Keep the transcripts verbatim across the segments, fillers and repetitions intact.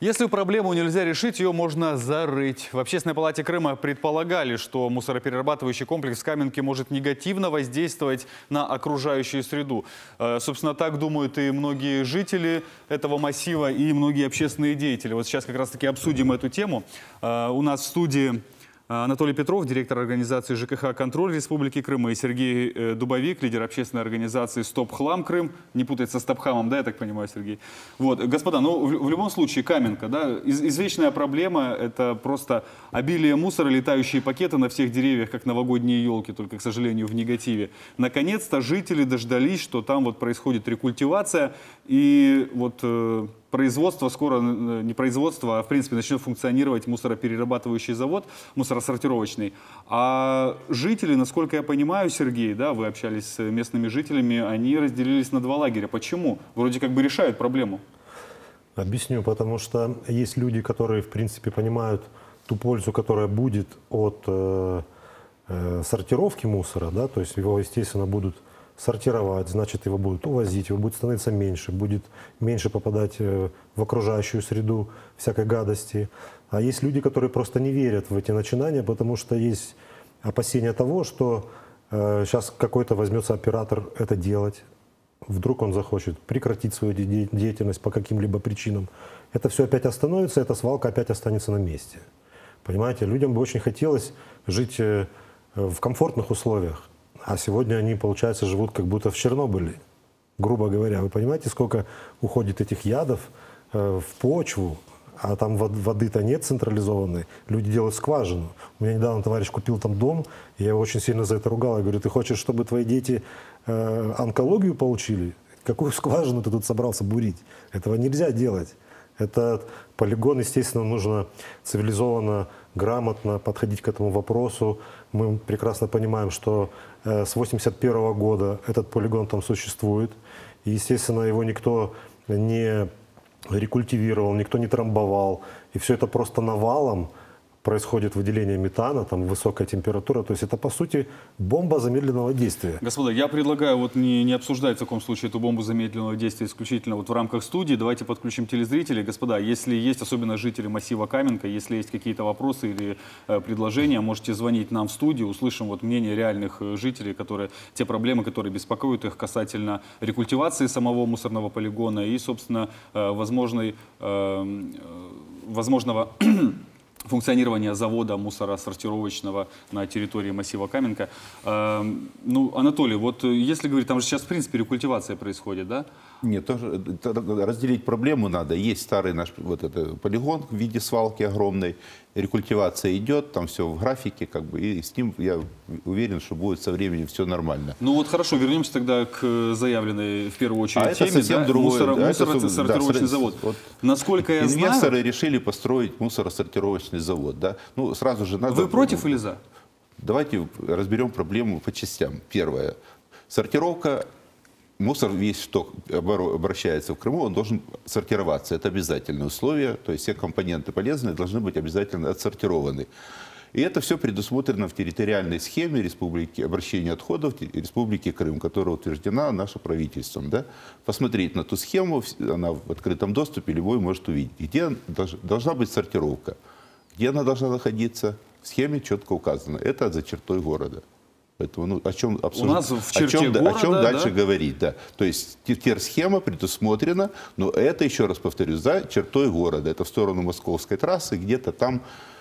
Если проблему нельзя решить, ее можно зарыть. В Общественной палате Крыма предполагали, что мусороперерабатывающий комплекс в Каменке может негативно воздействовать на окружающую среду. Собственно, так думают и многие жители этого массива, и многие общественные деятели. Вот сейчас как раз-таки обсудим эту тему. У нас в студии Анатолий Петров, директор организации ЖКХ «Контроль» Республики Крым, и Сергей Дубовик, лидер общественной организации «Стоп Хлам Крым». Не путается с Топхамом, да, я так понимаю, Сергей? Вот, господа, ну, в, в любом случае, Каменка, да, из, извечная проблема – это просто обилие мусора, летающие пакеты на всех деревьях, как новогодние елки, только, к сожалению, в негативе. Наконец-то жители дождались, что там вот происходит рекультивация, и вот э, производство скоро, не производство, а в принципе начнет функционировать мусороперерабатывающий завод, мусоросортировочный. А жители, насколько я понимаю, Сергей, да, вы общались с местными жителями, они разделились на два лагеря. Почему? Вроде как бы решают проблему. Объясню, потому что есть люди, которые, в принципе, понимают ту пользу, которая будет от э, э, сортировки мусора, да, то есть его, естественно, будут сортировать, значит, его будут увозить, его будет становиться меньше, будет меньше попадать в окружающую среду всякой гадости. А есть люди, которые просто не верят в эти начинания, потому что есть опасения того, что э, сейчас какой-то возьмется оператор это делать, вдруг он захочет прекратить свою де деятельность по каким-либо причинам. Это все опять остановится, эта свалка опять останется на месте. Понимаете, людям бы очень хотелось жить э, в комфортных условиях. А сегодня они, получается, живут как будто в Чернобыле, грубо говоря. Вы понимаете, сколько уходит этих ядов э, в почву, а там воды-то нет централизованной, люди делают скважину. У меня недавно товарищ купил там дом, и я его очень сильно за это ругал. Я говорю, ты хочешь, чтобы твои дети э, онкологию получили? Какую скважину ты тут собрался бурить? Этого нельзя делать. Этот полигон, естественно, нужно цивилизованно, грамотно подходить к этому вопросу. Мы прекрасно понимаем, что э, с восемьдесят первого года этот полигон там существует. И, естественно, его никто не рекультивировал, никто не трамбовал. И все это просто навалом происходит выделение метана, там высокая температура. То есть это, по сути, бомба замедленного действия. Господа, я предлагаю вот не, не обсуждать в таком случае эту бомбу замедленного действия исключительно вот в рамках студии. Давайте подключим телезрителей. Господа, если есть, особенно жители массива Каменка, если есть какие-то вопросы или э, предложения, можете звонить нам в студию, услышим вот мнение реальных жителей, которые, те проблемы, которые беспокоят их касательно рекультивации самого мусорного полигона и, собственно, э, возможной, э, возможного функционирования завода мусоросортировочного на территории массива Каменка. Э, ну, Анатолий, вот если говорить, там же сейчас в принципе рекультивация происходит, да? Нет, тоже разделить проблему надо. Есть старый наш вот это, полигон в виде свалки огромной, рекультивация идет, там все в графике, как бы, и с ним я уверен, что будет со временем все нормально. Ну вот хорошо, вернемся тогда к заявленной в первую очередь а теме, это совсем да? другой, Мусоро, да, мусоросортировочный да, завод. Вот Насколько я инвесторы знаю... Инвесторы решили построить мусоросортировочный завод, да? Ну, сразу же надо... Вы против или за? Давайте разберем проблему по частям. Первое. Сортировка. Мусор весь, что обращается в Крыму, он должен сортироваться. Это обязательное условие. То есть все компоненты полезные должны быть обязательно отсортированы. И это все предусмотрено в территориальной схеме республики, обращения отходов Республики Крым, которая утверждена нашим правительством. Да? Посмотреть на ту схему, она в открытом доступе, любой может увидеть. Где должна быть сортировка, где она должна находиться, в схеме четко указано. Это за чертой города. Поэтому, ну, о чем, У нас в черте о чем, города, о чем дальше да? говорить? Да. То есть схема предусмотрена, но это, еще раз повторю, за чертой города. Это в сторону Московской трассы, где-то там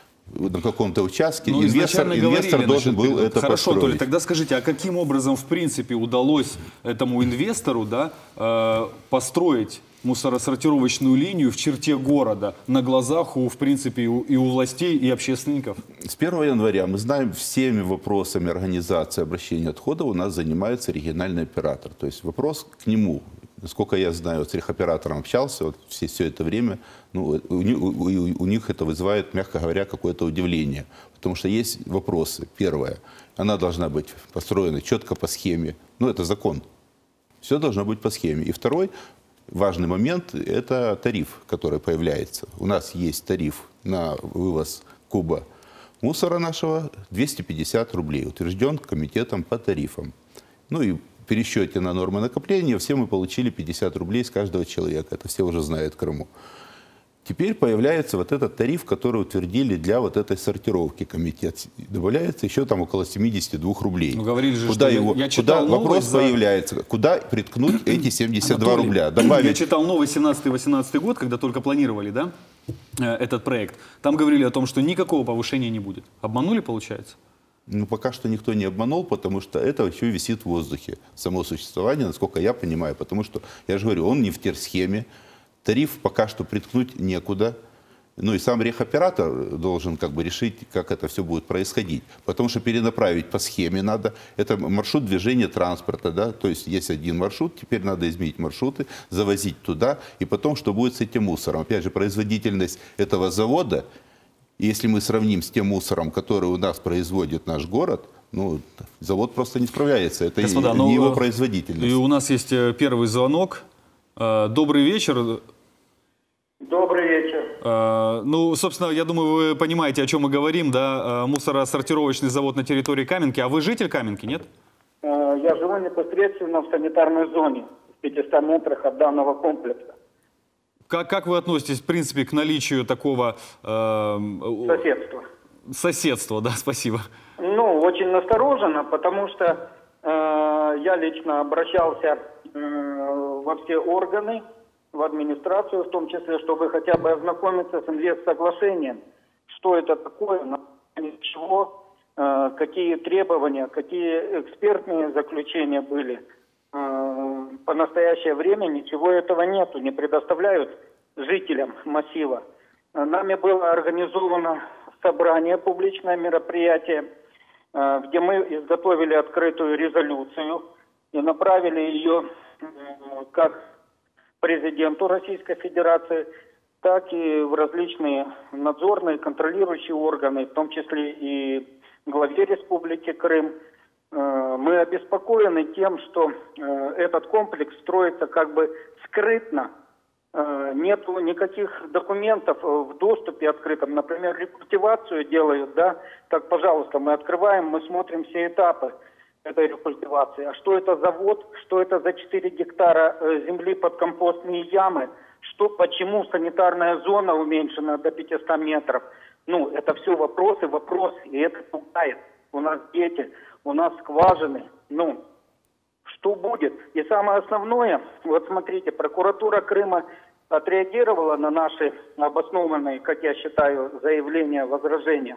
на каком-то участке ну, инвестор, инвестор должен был это Хорошо, построить. Толя, тогда скажите, а каким образом, в принципе, удалось этому инвестору, да, э, построить мусоросортировочную линию в черте города на глазах у, в принципе, и у, и у властей, и общественников? С первого января мы знаем, всеми вопросами организации обращения отходов у нас занимается региональный оператор. То есть вопрос к нему. Насколько я знаю, с техоператором общался вот все, все это время, ну, у, у, у них это вызывает, мягко говоря, какое-то удивление. Потому что есть вопросы. Первое. Она должна быть построена четко по схеме. Ну, это закон. Все должно быть по схеме. И второй важный момент – это тариф, который появляется. У нас есть тариф на вывоз куба мусора нашего двести пятьдесят рублей, утвержден комитетом по тарифам. Ну и в пересчете на нормы накопления все мы получили пятьдесят рублей с каждого человека. Это все уже знают в Крыму. Теперь появляется вот этот тариф, который утвердили для вот этой сортировки комитет. Добавляется еще там около семидесяти двух рублей. Ну, говорили же, куда что его, я куда вопрос за... появляется, куда приткнуть эти семьдесят два Анатолий, рубля? Добавить... Я читал новый семнадцатый-восемнадцатый год, когда только планировали, да, этот проект. Там говорили о том, что никакого повышения не будет. Обманули, получается? Ну, пока что никто не обманул, потому что это еще висит в воздухе. Само существование, насколько я понимаю. Потому что, я же говорю, он не в терсхеме. Тариф пока что приткнуть некуда. Ну и сам рехоператор должен как бы решить, как это все будет происходить. Потому что перенаправить по схеме надо. Это маршрут движения транспорта, да. То есть есть один маршрут, теперь надо изменить маршруты, завозить туда. И потом, что будет с этим мусором. Опять же, производительность этого завода, если мы сравним с тем мусором, который у нас производит наш город, ну, завод просто не справляется. Это Господа, не, ну, не его производительность. И у нас есть первый звонок. Добрый вечер. Добрый вечер. Ну, собственно, я думаю, вы понимаете, о чем мы говорим, да? Мусоросортировочный завод на территории Каменки. А вы житель Каменки, нет? Я живу непосредственно в санитарной зоне, в пятистах метрах от данного комплекса. Как, как вы относитесь, в принципе, к наличию такого... Э, Соседства. Соседства, да, спасибо. Ну, очень настороженно, потому что э, я лично обращался э, во все органы, в администрацию в том числе, чтобы хотя бы ознакомиться с инвестсоглашением. Что это такое, на чего, э, какие требования, какие экспертные заключения были. Э, по настоящее время ничего этого нету, не предоставляют жителям массива. Нами было организовано собрание, публичное мероприятие, э, где мы изготовили открытую резолюцию и направили ее э, как президенту Российской Федерации, так и в различные надзорные, контролирующие органы, в том числе и главе Республики Крым. Мы обеспокоены тем, что этот комплекс строится как бы скрытно. Нет никаких документов в доступе открытом. Например, рекультивацию делают, да, так, пожалуйста, мы открываем, мы смотрим все этапы этой рекультивации. А что это за завод, что это за четыре гектара земли под компостные ямы, что, почему санитарная зона уменьшена до пятисот метров. Ну, это все вопросы, вопросы, и это пугает. У нас дети, у нас скважины, ну, что будет? И самое основное, вот смотрите, прокуратура Крыма отреагировала на наши обоснованные, как я считаю, заявления, возражения.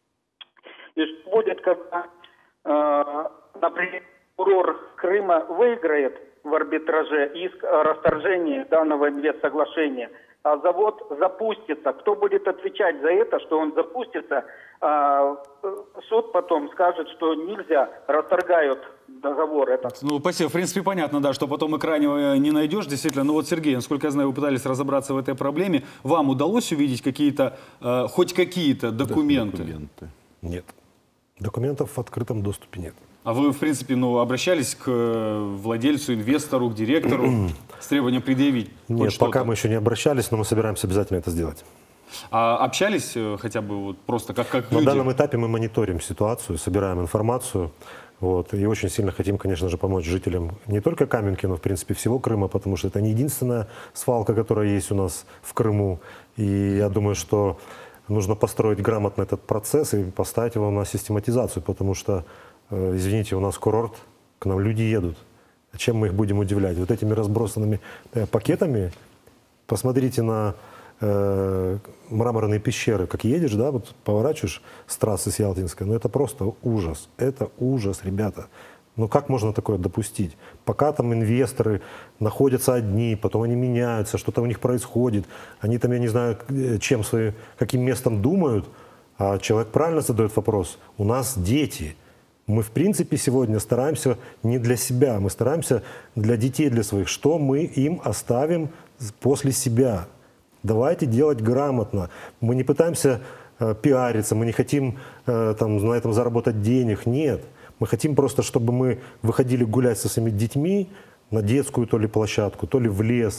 И что будет, когда... Например, прокурор Крыма выиграет в арбитраже иск о расторжении данного инвестсоглашения, а завод запустится. Кто будет отвечать за это, что он запустится? А суд потом скажет, что нельзя, расторгают договор этот. Ну, спасибо. В принципе, понятно, да, что потом экране не найдешь, действительно. Ну вот, Сергей, насколько я знаю, вы пытались разобраться в этой проблеме. Вам удалось увидеть какие-то, э, хоть какие-то документы? документы? Нет. Документов в открытом доступе нет. А вы, в принципе, ну, обращались к владельцу, инвестору, к директору с требованием предъявить? Нет, пока мы еще не обращались, но мы собираемся обязательно это сделать. А общались хотя бы вот просто как, как На люди? данном этапе мы мониторим ситуацию, собираем информацию. Вот, и очень сильно хотим, конечно же, помочь жителям не только Каменки, но, в принципе, всего Крыма, потому что это не единственная свалка, которая есть у нас в Крыму. И я думаю, что нужно построить грамотно этот процесс и поставить его на систематизацию, потому что, извините, у нас курорт, к нам люди едут. Чем мы их будем удивлять? Вот этими разбросанными пакетами. Посмотрите на э, мраморные пещеры. Как едешь, да, вот поворачиваешь с трассы с Ялтинской, ну это просто ужас. Это ужас, ребята. Ну как можно такое допустить? Пока там инвесторы находятся одни, потом они меняются, что-то у них происходит. Они там, я не знаю, чем свои, каким местом думают, а человек правильно задает вопрос. У нас дети. Мы, в принципе, сегодня стараемся не для себя, мы стараемся для детей, для своих. Что мы им оставим после себя? Давайте делать грамотно. Мы не пытаемся э, пиариться, мы не хотим э, там, на этом заработать денег. Нет. Мы хотим просто, чтобы мы выходили гулять со своими детьми на детскую то ли площадку, то ли в лес,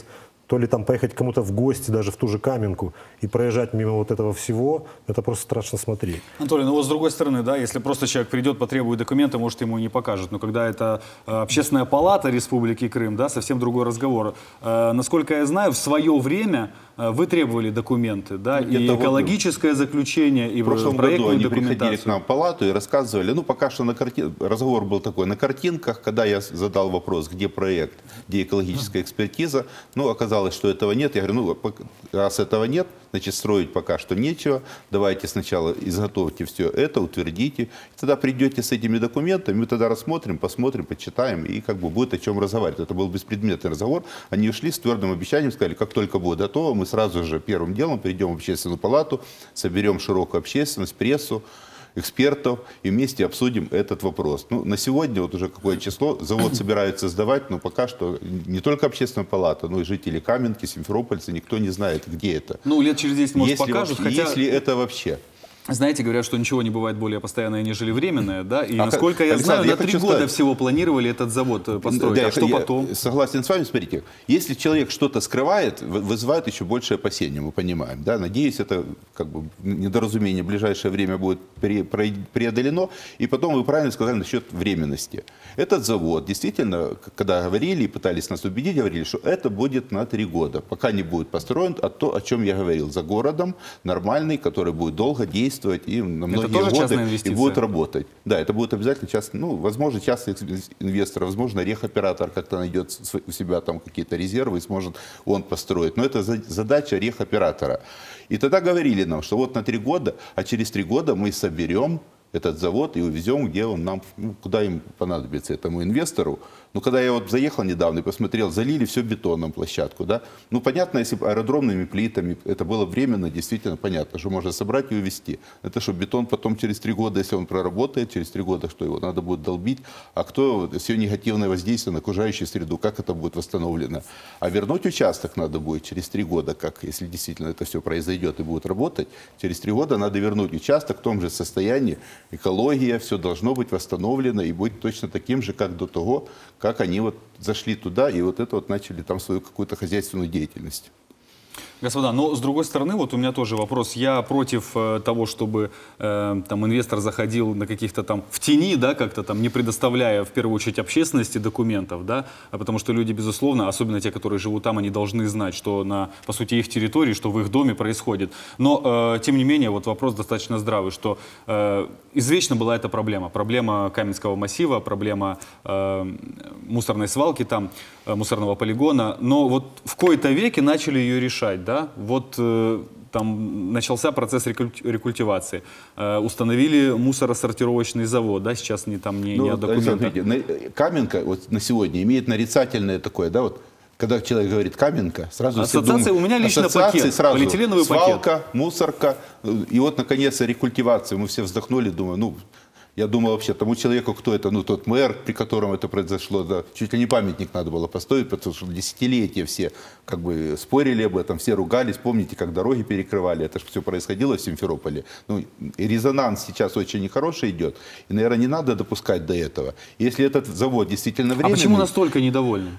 то ли там поехать к кому-то в гости, даже в ту же Каменку, и проезжать мимо вот этого всего, это просто страшно смотреть. Анатолий, ну вот с другой стороны, да, если просто человек придет, потребует документы, может, ему не покажут. Но когда это э, общественная палата Республики Крым, да, совсем другой разговор. Э, насколько я знаю, в свое время э, вы требовали документы, да, и экологическое вот заключение, и в прошлом году они приходили документацию. к нам в палату и рассказывали, ну, пока что на картин... разговор был такой, на картинках, когда я задал вопрос, где проект, где экологическая экспертиза, ну, оказалось, что этого нет. Я говорю, ну, раз этого нет, значит, строить пока что нечего. Давайте сначала изготовьте все это, утвердите. И тогда придете с этими документами, мы тогда рассмотрим, посмотрим, почитаем, и как бы будет о чем разговаривать. Это был беспредметный разговор. Они ушли с твердым обещанием, сказали, как только будет готово, мы сразу же первым делом придем в общественную палату, соберем широкую общественность, прессу, экспертов и вместе обсудим этот вопрос. Ну, на сегодня, вот уже какое число, завод собирается сдавать, но пока что не только общественная палата, но и жители Каменки, Симферопольцы, никто не знает, где это. Ну, лет через десять, может, если покажут, вообще, хотя... Если это вообще... Знаете, говорят, что ничего не бывает более постоянное, нежели временное, да? И, а насколько я Александр, знаю, я на три хочу года сказать, всего планировали этот завод построить. Да, а что я потом? Согласен с вами, смотрите, если человек что-то скрывает, вызывает еще большее опасение, мы понимаем, да? Надеюсь, это как бы недоразумение в ближайшее время будет преодолено. И потом вы правильно сказали насчет временности. Этот завод, действительно, когда говорили и пытались нас убедить, говорили, что это будет на три года, пока не будет построен, а то, о чем я говорил, за городом, нормальный, который будет долго действовать и на это многие тоже годы и будет работать. Да, это будет обязательно частный, ну, возможно, частный инвестор, возможно, рехоператор как-то найдет у себя там какие-то резервы и сможет он построить. Но это задача рехоператора. И тогда говорили нам, что вот на три года, а через три года мы соберем этот завод и увезем, где он нам, ну, куда им понадобится, этому инвестору. Ну, когда я вот заехал недавно и посмотрел, залили все бетоном площадку, да. Ну, понятно, если бы аэродромными плитами, это было временно, действительно понятно, что можно собрать и увезти. Это что, бетон потом через три года, если он проработает, через три года, что его надо будет долбить, а кто, все негативное воздействие на окружающую среду, как это будет восстановлено. А вернуть участок надо будет через три года, как, если действительно это все произойдет и будет работать, через три года надо вернуть участок в том же состоянии, экология, все должно быть восстановлено и быть точно таким же, как до того, как они вот зашли туда и вот это вот начали там свою какую-то хозяйственную деятельность. Господа, но с другой стороны, вот у меня тоже вопрос. Я против э, того, чтобы э, там инвестор заходил на каких-то там в тени, да, как-то там не предоставляя в первую очередь общественности документов, да, а потому что люди, безусловно, особенно те, которые живут там, они должны знать, что на, по сути, их территории, что в их доме происходит. Но, э, тем не менее, вот вопрос достаточно здравый, что э, извечно была эта проблема. Проблема Каменского массива, проблема э, мусорной свалки там, э, мусорного полигона. Но вот в кои-то веке начали ее решать. Да? Вот э, там начался процесс рекультивации, э, установили мусоросортировочный завод, да, сейчас не, там не, ну, не о документах. Смотрите, Каменка вот на сегодня имеет нарицательное такое, да, вот, когда человек говорит Каменка, сразу ассоциация, все думают, у меня лично пакет, сразу полиэтиленовый свалка, пакет. мусорка, и вот наконец рекультивация, мы все вздохнули, думаю, ну... Я думал вообще, тому человеку, кто это, ну, тот мэр, при котором это произошло, да, чуть ли не памятник надо было поставить, потому что десятилетия все как бы спорили об этом, все ругались. Помните, как дороги перекрывали, это же все происходило в Симферополе. Ну, и резонанс сейчас очень нехороший идет, и, наверное, не надо допускать до этого. Если этот завод действительно временный... А почему настолько недовольны?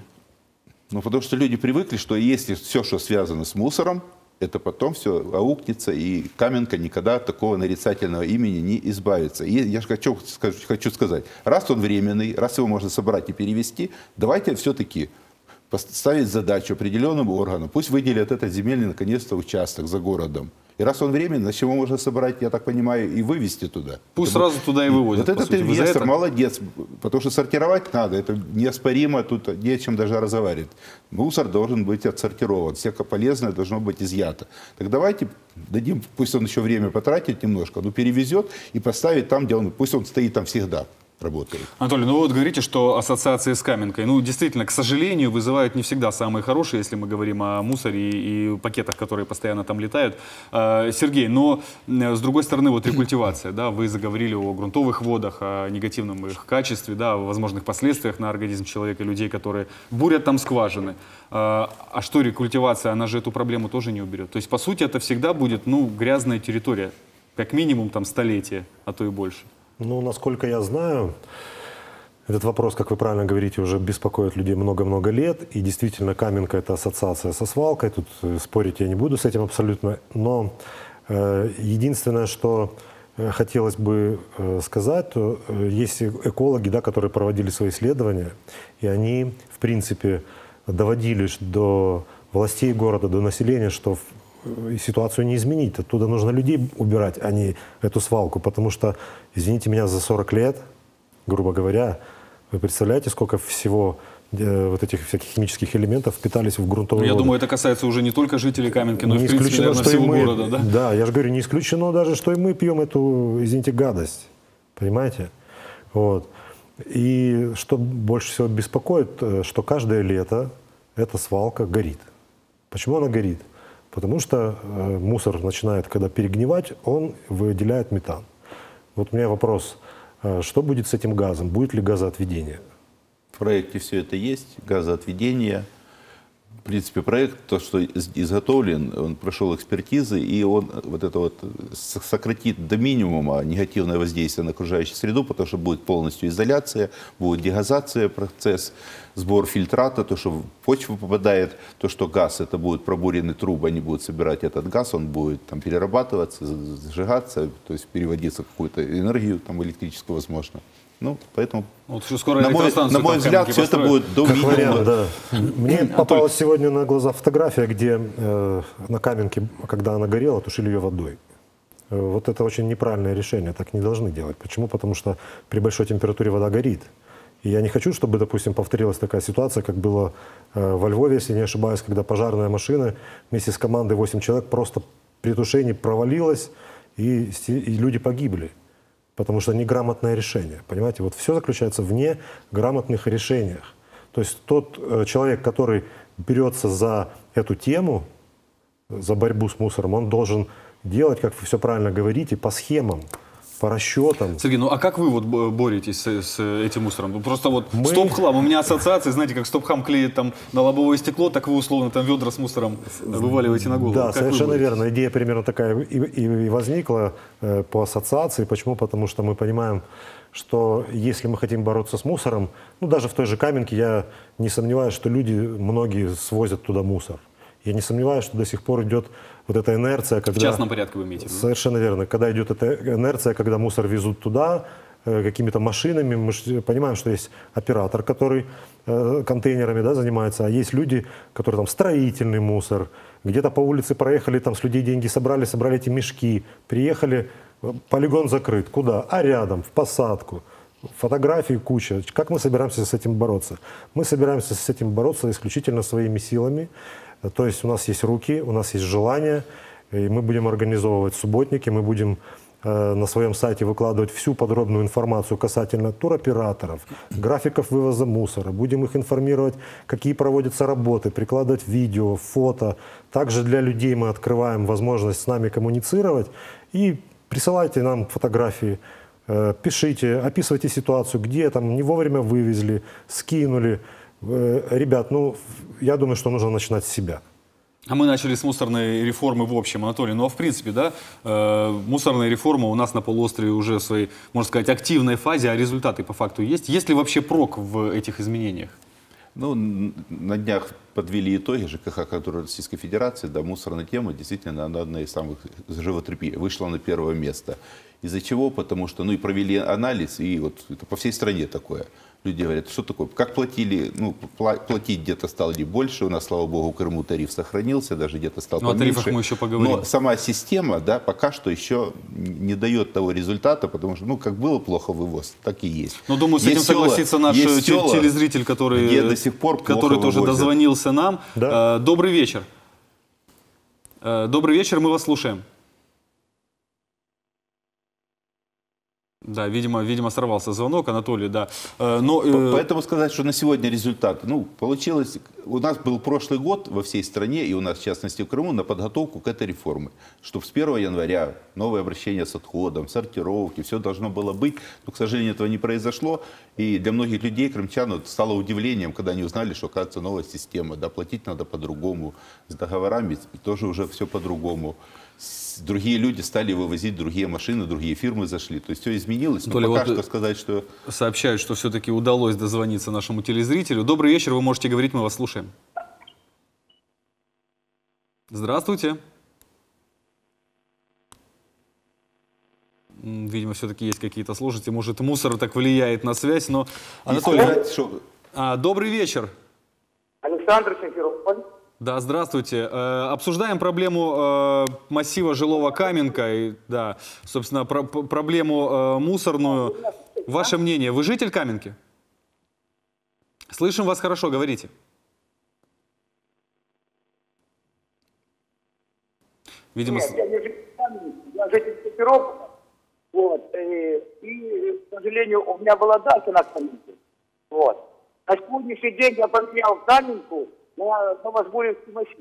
Ну, потому что люди привыкли, что если все, что связано с мусором, это потом все аукнется, и Каменка никогда от такого нарицательного имени не избавится. И я же хочу, хочу сказать, раз он временный, раз его можно собрать и перевести, давайте все-таки поставить задачу определенному органу, пусть выделят этот земельный, наконец-то, участок за городом. И раз он временный, значит, его можно собрать, я так понимаю, и вывести туда. Пусть это сразу будет... туда и выводят. Вот этот сути. инвестор молодец, потому что сортировать надо, это неоспоримо, тут не о чем даже разговаривать. Мусор должен быть отсортирован, всякое полезное должно быть изъято. Так давайте дадим, пусть он еще время потратит немножко, но перевезет и поставит там, где он, пусть он стоит там всегда. Работает. Анатолий, ну вот говорите, что ассоциации с Каменкой, ну действительно, к сожалению, вызывают не всегда самые хорошие, если мы говорим о мусоре и, и пакетах, которые постоянно там летают. Э, Сергей, но с другой стороны, вот рекультивация, да, вы заговорили о грунтовых водах, о негативном их качестве, да, о возможных последствиях на организм человека, людей, которые бурят там скважины. Э, а что рекультивация, она же эту проблему тоже не уберет. То есть, по сути, это всегда будет, ну, грязная территория, как минимум там столетие, а то и больше. Ну, насколько я знаю, Этот вопрос, как вы правильно говорите, уже беспокоит людей много-много лет. И действительно, Каменка – это ассоциация со свалкой. Тут спорить я не буду с этим абсолютно. Но э, единственное, что хотелось бы э, сказать, то э, есть экологи, да, которые проводили свои исследования. И они, в принципе, доводили до властей города, до населения, что ситуацию не изменить. Оттуда нужно людей убирать, а не эту свалку. Потому что, извините меня, за сорок лет, грубо говоря, вы представляете, сколько всего э, вот этих всяких химических элементов впитались в грунтовую Я воду? думаю, это касается уже не только жителей Каменки, но и, Не в принципе, исключено, наверное, что и всего мы, города. Да? да, я же говорю, не исключено даже, что и мы пьем эту, извините, гадость. Понимаете? Вот. И что больше всего беспокоит, что каждое лето эта свалка горит. Почему она горит? Потому что э, мусор начинает, когда перегнивать, он выделяет метан. Вот у меня вопрос. Что будет с этим газом? Будет ли газоотведение? В проекте все это есть, газоотведение. В принципе, проект, то, что изготовлен, он прошел экспертизы, и он вот это вот сократит до минимума негативное воздействие на окружающую среду, потому что будет полностью изоляция, будет дегазация, процесс, сбор фильтрата, то, что в почву попадает, то, что газ, это будут пробурены трубы, они будут собирать этот газ, он будет там перерабатываться, зажигаться, то есть переводиться в какую-то энергию, там электрическую, возможно. Ну, поэтому, вот что скоро на, мой, на мой взгляд, все это будет до как минимума. вариант, да. Мне попалась сегодня на глаза фотография, где э, на Каменке, когда она горела, тушили ее водой. Э, вот это очень неправильное решение, так не должны делать. Почему? Потому что при большой температуре вода горит. И я не хочу, чтобы, допустим, повторилась такая ситуация, как было э, во Львове, если не ошибаюсь, когда пожарная машина вместе с командой восемь человек просто при тушении провалилась, и, и люди погибли. Потому что неграмотное решение. Понимаете, вот все заключается в неграмотных решениях. То есть тот э, человек, который берется за эту тему, за борьбу с мусором, он должен делать, как вы все правильно говорите, по схемам, по расчетам. Сергей, ну а как вы вот боретесь с, с этим мусором? Просто вот Мы... стоп-хлам, у меня ассоциация, знаете, как стоп-хам клеит там на лобовое стекло, так вы условно там ведра с мусором вываливаете на голову. Да, как совершенно верно. Идея примерно такая и, и, и возникла э, по ассоциации. Почему? Потому что мы понимаем, что если мы хотим бороться с мусором, ну даже в той же Каменке я не сомневаюсь, что люди, многие свозят туда мусор. Я не сомневаюсь, что до сих пор идет вот эта инерция, когда... В частном порядке вы имеете? Совершенно верно. Когда идет эта инерция, когда мусор везут туда э, какими-то машинами, мы же понимаем, что есть оператор, который э, контейнерами, да, занимается, а есть люди, которые там строительный мусор, где-то по улице проехали, там с людей деньги собрали, собрали эти мешки, приехали, полигон закрыт. Куда? А рядом, в посадку. Фотографий куча. Как мы собираемся с этим бороться? Мы собираемся с этим бороться исключительно своими силами. То есть у нас есть руки, у нас есть желание, и мы будем организовывать субботники, мы будем э, на своем сайте выкладывать всю подробную информацию касательно туроператоров, графиков вывоза мусора, будем их информировать, какие проводятся работы, прикладывать видео, фото. Также для людей мы открываем возможность с нами коммуницировать, и присылайте нам фотографии, э, пишите, описывайте ситуацию, где там не вовремя вывезли, скинули. Ребят, ну, я думаю, что нужно начинать с себя. А мы начали с мусорной реформы в общем, Анатолий. Ну, а в принципе, да, э, мусорная реформа у нас на полуострове уже в своей, можно сказать, активной фазе, а результаты по факту есть? Есть ли вообще прок в этих изменениях? Ну, на днях подвели итоги ЖКХ, которые Российской Федерации, да, мусорная тема действительно она одна из самых животрепещущих, вышла на первое место. Из-за чего? Потому что, ну, и провели анализ, и вот это по всей стране такое. Люди говорят, что такое, как платили, ну, платить где-то стало не больше, у нас, слава богу, в Крыму тариф сохранился, даже где-то стал ну, поменьше. О тарифах мы еще поговорим. Но сама система, да, пока что еще не дает того результата, потому что, ну, как было плохо вывоз, так и есть. Но думаю, с этим есть согласится села, наш села, телезритель, который, до сих пор который тоже вывозят. дозвонился нам. Да. Добрый вечер. Добрый вечер, мы вас слушаем. Да, видимо, видимо, сорвался звонок, Анатолий, да. Но, э... Поэтому сказать, что на сегодня результат, ну, получилось, у нас был прошлый год во всей стране, и у нас, в частности, в Крыму, на подготовку к этой реформе, чтобы с первого января новое обращение с отходом, сортировки, все должно было быть, но, к сожалению, этого не произошло, и для многих людей, крымчан, это стало удивлением, когда они узнали, что, оказывается, новая система, да, платить надо по-другому, с договорами тоже уже все по-другому. другие люди стали вывозить другие машины, другие фирмы зашли. То есть все изменилось, но Толя, пока вот что сказать, что... Сообщают, что все-таки удалось дозвониться нашему телезрителю. Добрый вечер, вы можете говорить, мы вас слушаем. Здравствуйте. Видимо, все-таки есть какие-то сложности. Может, мусор так влияет на связь, но... Анатолий, Сказать, что... а, добрый вечер. Александр Симферополь. Да, здравствуйте. Э, обсуждаем проблему э, массива жилого Каменка, и, да, собственно, про проблему э, мусорную. Ваше мнение, вы житель Каменки? Слышим вас хорошо, говорите. Видимо, Нет, я не житель Каменки, я житель Симферополя. Вот, и, и, к сожалению, у меня была дача на Каменке. Вот. На сегодняшний день я поменял Каменку на Новосборевский массив.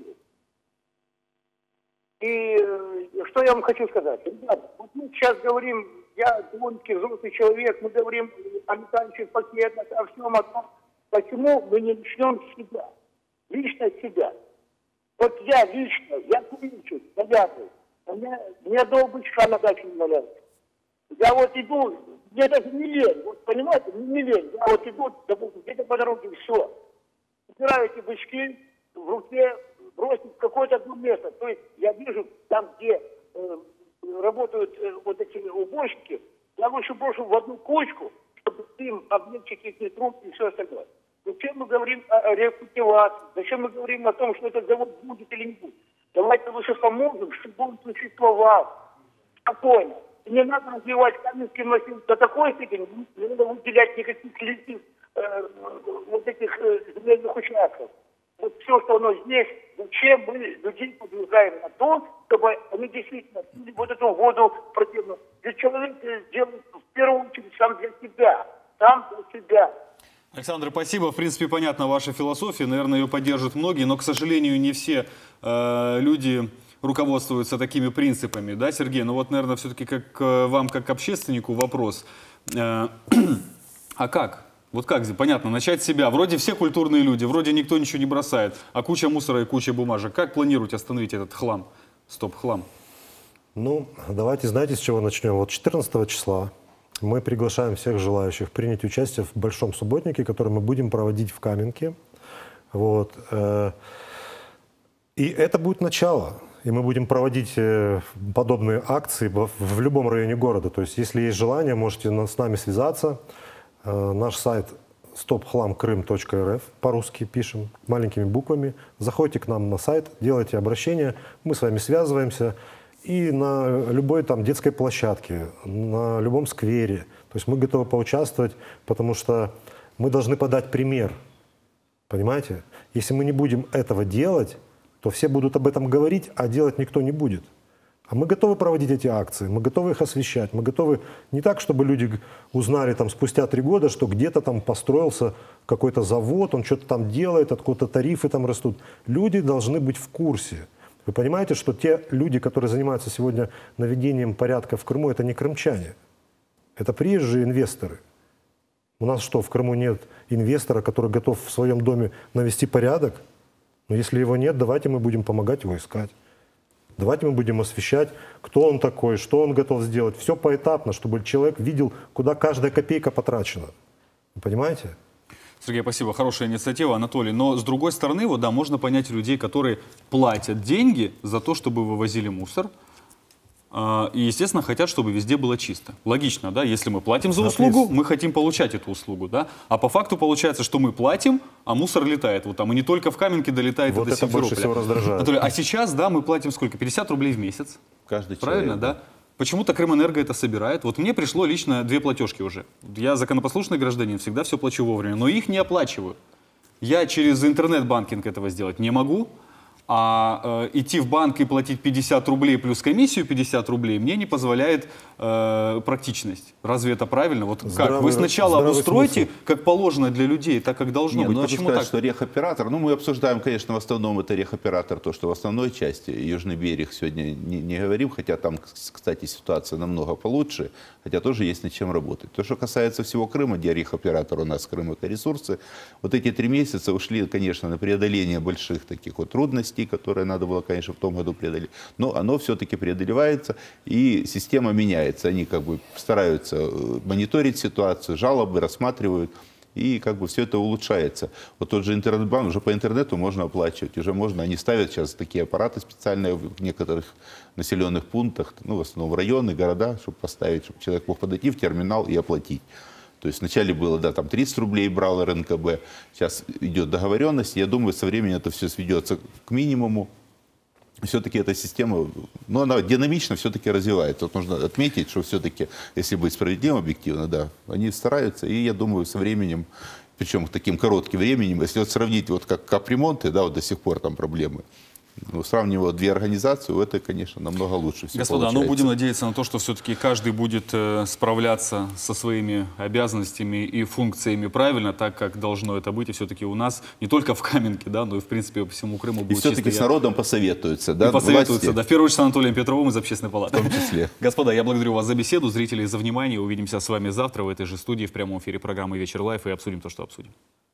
И э, что я вам хочу сказать? Ребята, вот мы сейчас говорим, я довольно-таки взрослый человек, мы говорим о металлических пакетах, о всем о том, почему мы не начнем с себя, лично с себя. Вот я лично, я курильщик, зарядный, у меня ни одного бычка на даче не валяется. Я вот иду, мне даже не лень, вот понимаете, не лень, я вот иду, допустим, где-то по дороге, все. Собираю эти бычки в руке, бросить в какое-то одно место. То есть я вижу там, где э, работают э, вот эти уборщики, я лучше брошу в одну кучку, чтобы им облегчить эти трубки и все остальное. Зачем мы говорим о рекультивации? Зачем мы говорим о том, что этот завод будет или не будет? Давайте лучше поможем, чтобы он существовал спокойно. И не надо развивать Каменский массив до такой степени, не надо выделять никаких листьев э, вот этих э, земельных участков. Вот все, что оно здесь, зачем мы людей подвигаем на то, чтобы они действительно пили вот эту воду противную. Ведь человек делает в первую очередь сам для себя, сам для себя. Александр, спасибо. В принципе, понятна ваша философия. Наверное, ее поддержат многие, но, к сожалению, не все э, люди руководствуются такими принципами. Да, Сергей? Ну вот, наверное, все-таки как к вам, как к общественнику, вопрос. Э, а как? Вот как, понятно, начать с себя. Вроде все культурные люди, вроде никто ничего не бросает, а куча мусора и куча бумажек. Как планируете остановить этот хлам? Стоп-хлам. Ну, давайте, знаете, с чего начнем? Вот четырнадцатого числа мы приглашаем всех желающих принять участие в большом субботнике, который мы будем проводить в Каменке. Вот. И это будет начало. И мы будем проводить подобные акции в любом районе города. То есть, если есть желание, можете с нами связаться. Наш сайт стоп хлам крым точка эр эф, по-русски пишем, маленькими буквами. Заходите к нам на сайт, делайте обращение, мы с вами связываемся. И на любой там детской площадке, на любом сквере. То есть мы готовы поучаствовать, потому что мы должны подать пример. Понимаете? Если мы не будем этого делать, то все будут об этом говорить, а делать никто не будет. А мы готовы проводить эти акции, мы готовы их освещать, мы готовы не так, чтобы люди узнали там спустя три года, что где-то там построился какой-то завод, он что-то там делает, откуда-то тарифы там растут. Люди должны быть в курсе. Вы понимаете, что те люди, которые занимаются сегодня наведением порядка в Крыму, это не крымчане, это приезжие инвесторы. У нас что, в Крыму нет инвестора, который готов в своем доме навести порядок? Но если его нет, давайте мы будем помогать его искать. Давайте мы будем освещать, кто он такой, что он готов сделать. Все поэтапно, чтобы человек видел, куда каждая копейка потрачена. Вы понимаете? Сергей, спасибо. Хорошая инициатива, Анатолий. Но с другой стороны, вот, да, можно понять людей, которые платят деньги за то, чтобы вывозили мусор. И, естественно, хотят, чтобы везде было чисто. Логично, да? Если мы платим за услугу, мы хотим получать эту услугу, да? А по факту получается, что мы платим, а мусор летает. Вот там и не только в Каменке долетает вот до это больше всего раздражает. Анатолий, а сейчас, да, мы платим сколько? пятьдесят рублей в месяц. Каждый Правильно, человек, да? Почему-то Крымэнерго это собирает. Вот мне пришло лично две платежки уже. Я законопослушный гражданин, всегда все плачу вовремя, но их не оплачиваю. Я через интернет-банкинг этого сделать не могу. А э, идти в банк и платить пятьдесят рублей плюс комиссию пятьдесят рублей мне не позволяет э, практичность. Разве это правильно? Вот здравый, как? Вы сначала обустройте, смысл. Как положено для людей, так как должно не, быть. Ну, Почему сказать, так? Что рехоператор, ну мы обсуждаем, конечно, в основном это рехоператор, то, что в основной части Южный берег сегодня не, не говорим, хотя там, кстати, ситуация намного получше, хотя тоже есть над чем работать. То, что касается всего Крыма, где рехоператор у нас Крым Экоресурсы, вот эти три месяца ушли, конечно, на преодоление больших таких вот трудностей. трудностей, которые надо было, конечно, в том году преодолеть. Но оно все-таки преодолевается, и система меняется. Они как бы стараются мониторить ситуацию, жалобы рассматривают, и как бы все это улучшается. Вот тот же интернет-банк, уже по интернету можно оплачивать, уже можно, они ставят сейчас такие аппараты специальные в некоторых населенных пунктах, ну, в основном в районы, города, чтобы поставить, чтобы человек мог подойти в терминал и оплатить. То есть вначале было, да, там тридцать рублей брал эр эн ка бэ, сейчас идет договоренность, я думаю, со временем это все сведется к минимуму. Все-таки эта система, ну, она динамично все-таки развивается. Вот нужно отметить, что все-таки, если быть справедливым, объективно, да, они стараются, и я думаю, со временем, причем таким коротким временем, если вот сравнить, вот как капремонты, да, вот до сих пор там проблемы, ну, сравнивая две организации, это, конечно, намного лучше все Господа, получается. ну будем надеяться на то, что все-таки каждый будет э, справляться со своими обязанностями и функциями правильно, так как должно это быть. И все-таки у нас не только в Каменке, да, но и в принципе по всему Крыму будет И все-таки с народом посоветуются, да, и посоветуются, власти, да, в первую очередь с Анатолием Петровым из Общественной палаты. в том числе. Господа, я благодарю вас за беседу, зрители за внимание. Увидимся с вами завтра в этой же студии в прямом эфире программы «Вечер лайф» и обсудим то, что обсудим.